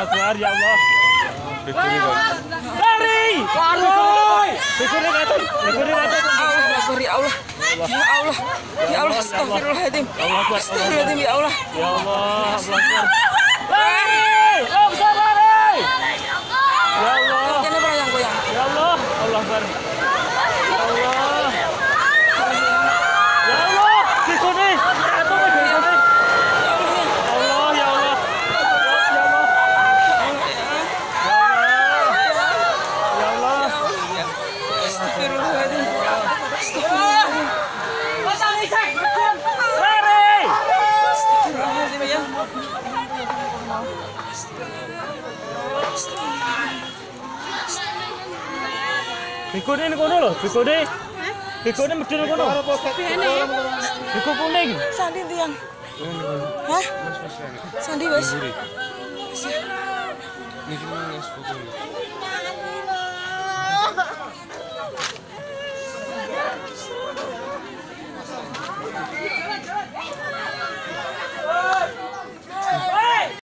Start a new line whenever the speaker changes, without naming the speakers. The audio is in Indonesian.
Akbar, ya Allah.
Lari! Waroy!
Bikurnya datang.
Allah Akbar, ya Allah. Ya Allah. Ya Allah, astagfirullahaladzim. Astagfirullahaladzim, ya Allah.
Ya Allah, Allah Akbar.
Lari! Oh, bisa lari!
Ya Allah.
Jangan goyang-goyang.
Ya Allah, Allah Akbar. Ya Allah. Ya Allah, bikurnya. Jatuh ke bikurnya. Allah, ya Allah. Ya Allah. Ya Allah.
Astagfirullahaladzim.
Lari!
Astagfirullahaladzim, ya.
Bikurnya ini kono loh, bikurnya. Bikurnya medul kono. Biku kuning.
Sandi tiang. Hah? Sandi wes.